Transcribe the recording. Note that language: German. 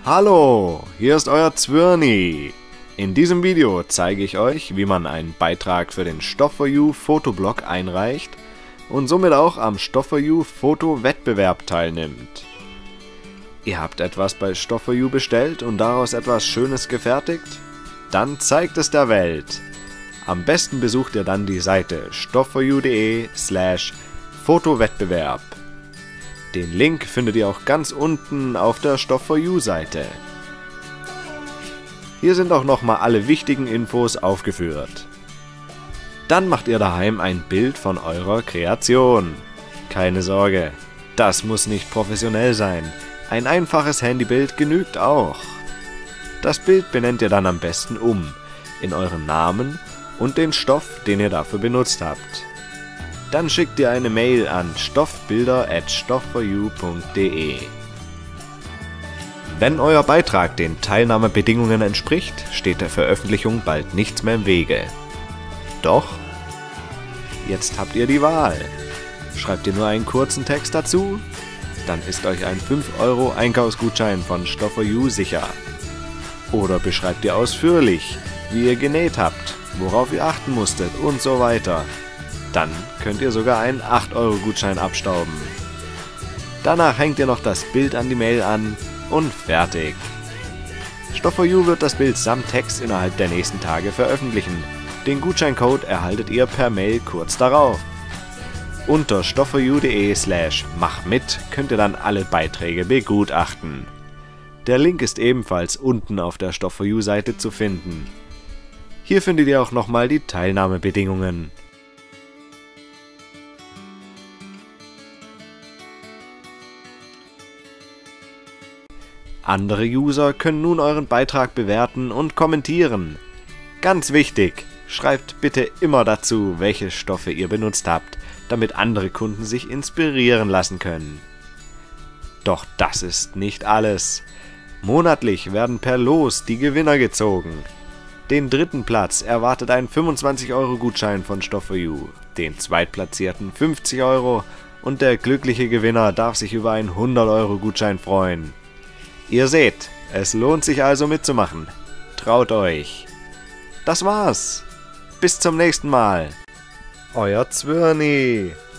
Hallo, hier ist euer Zwirni. In diesem Video zeige ich euch, wie man einen Beitrag für den Stoff4U Fotoblog einreicht und somit auch am Stoff4U Fotowettbewerb teilnimmt. Ihr habt etwas bei Stoff4U bestellt und daraus etwas Schönes gefertigt? Dann zeigt es der Welt. Am besten besucht ihr dann die Seite stoff4u.de/Fotowettbewerb. Den Link findet ihr auch ganz unten auf der Stoff4U Seite. Hier sind auch nochmal alle wichtigen Infos aufgeführt. Dann macht ihr daheim ein Bild von eurer Kreation. Keine Sorge, das muss nicht professionell sein. Ein einfaches Handybild genügt auch. Das Bild benennt ihr dann am besten in euren Namen und den Stoff, den ihr dafür benutzt habt. Dann schickt ihr eine Mail an stoffbilder@stoff4u.de. Wenn euer Beitrag den Teilnahmebedingungen entspricht, steht der Veröffentlichung bald nichts mehr im Wege. Doch, jetzt habt ihr die Wahl. Schreibt ihr nur einen kurzen Text dazu? Dann ist euch ein 5€ Einkaufsgutschein von Stoff4U sicher. Oder beschreibt ihr ausführlich, wie ihr genäht habt, worauf ihr achten musstet und so weiter. Dann könnt ihr sogar einen 8€ Gutschein abstauben. Danach hängt ihr noch das Bild an die Mail an und fertig. Stoff4U wird das Bild samt Text innerhalb der nächsten Tage veröffentlichen. Den Gutscheincode erhaltet ihr per Mail kurz darauf. Unter stoff4u.de/machmit könnt ihr dann alle Beiträge begutachten. Der Link ist ebenfalls unten auf der Stoff4U Seite zu finden. Hier findet ihr auch nochmal die Teilnahmebedingungen. Andere User können nun euren Beitrag bewerten und kommentieren. Ganz wichtig, schreibt bitte immer dazu, welche Stoffe ihr benutzt habt, damit andere Kunden sich inspirieren lassen können. Doch das ist nicht alles. Monatlich werden per Los die Gewinner gezogen. Den dritten Platz erwartet ein 25€ Gutschein von Stoff4U, den zweitplatzierten 50€ und der glückliche Gewinner darf sich über einen 100€ Gutschein freuen. Ihr seht, es lohnt sich also mitzumachen. Traut euch. Das war's. Bis zum nächsten Mal. Euer Zwirni.